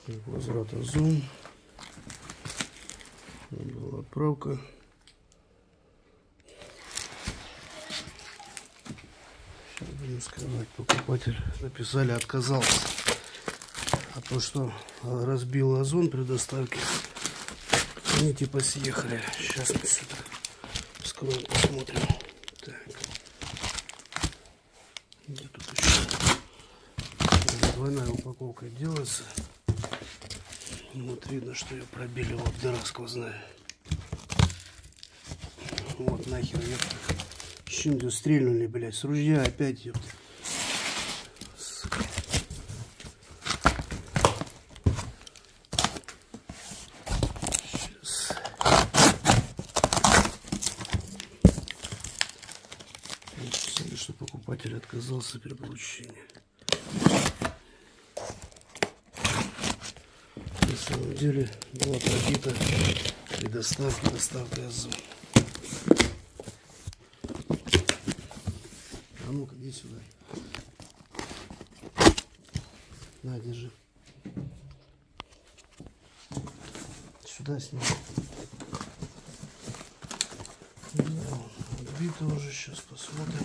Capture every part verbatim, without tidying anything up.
Так, возврат Озон. Была отправка. Сейчас будем сказать, покупатель написали, отказался. А то, что разбил Озон при доставке, они типа съехали. Сейчас мы сюда вскроем, посмотрим. Так. Где тут еще? Двойная упаковка делается. Вот видно, что ее пробили, вот дыра сквозная. Вот нахер, ёпта. С чем-то стрельнули, блядь, с ружья опять, ёпта. Сейчас. Написали, что покупатель отказался при получении. На самом деле была пробита при доставке, доставка Озон. А ну-ка, иди сюда. На, держи. Сюда снимай. Да, отбито уже, сейчас посмотрим.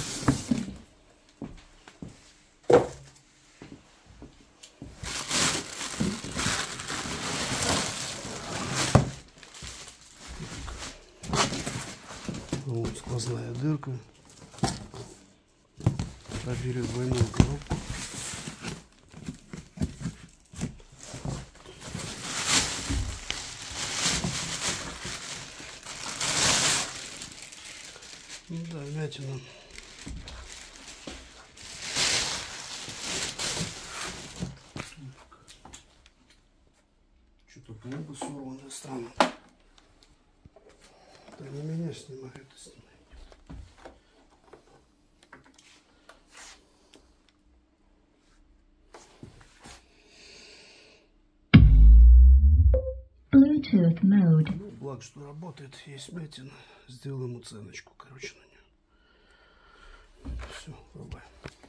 Вот сквозная дырка. Пробили двойную коробку. Ну да, вмятина. Что-то плохо сорвано, странно. Да не меня снимай, это снимай. Bluetooth mode. Ну, благо, что работает, есть вмятина. Сделаем оценочку, короче, на нее. Все, врубаем.